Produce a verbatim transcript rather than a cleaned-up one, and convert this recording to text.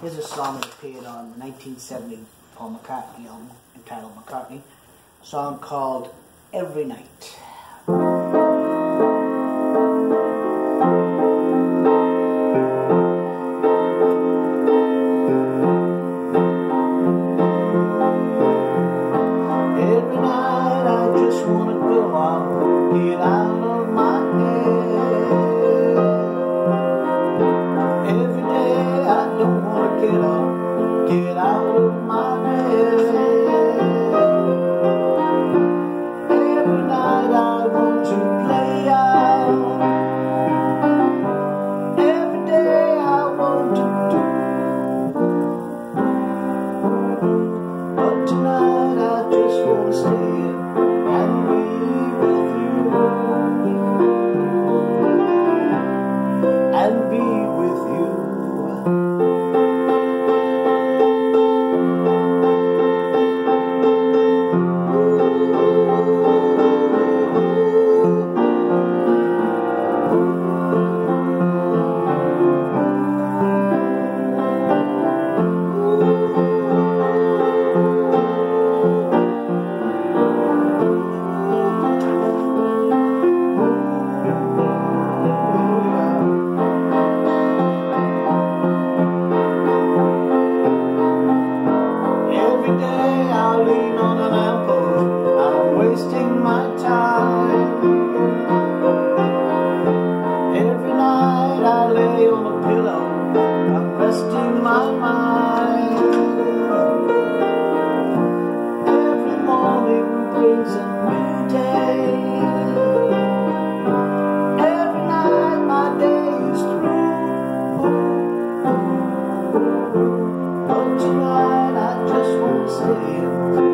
Here's a song that appeared on the nineteen seventy Paul McCartney album entitled McCartney. A song called Every Night. Every night I just wanna go out, get out of my head. Every day I don't wanna get up, get out of my head. Every night I want to play out. Every day I want to do. But tonight I just wanna stay and be with you, and be with you. Every day I lean on a lamppost, I'm wasting my time. Every night I lay on a pillow, I'm resting my mind. Every morning brings a new day. Every night my day is through. But tonight I just won't stay.